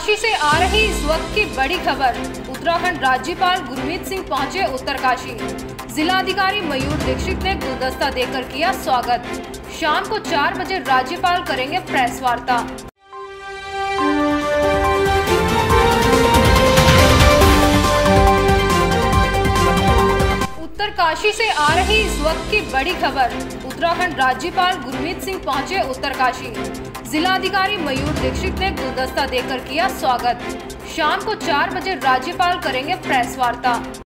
उत्तरकाशी से आ रही इस वक्त की बड़ी खबर। उत्तराखंड राज्यपाल गुरमीत सिंह पहुंचे उत्तरकाशी। जिलाधिकारी मयूर दीक्षित ने गुलदस्ता देकर किया स्वागत। शाम को 4 बजे राज्यपाल करेंगे प्रेस वार्ता। उत्तरकाशी से आ रही इस वक्त की बड़ी खबर। उत्तराखंड राज्यपाल गुरमीत सिंह पहुंचे उत्तरकाशी। जिलाधिकारी मयूर दीक्षित ने गुलदस्ता देकर किया स्वागत। शाम को 4 बजे राज्यपाल करेंगे प्रेस वार्ता।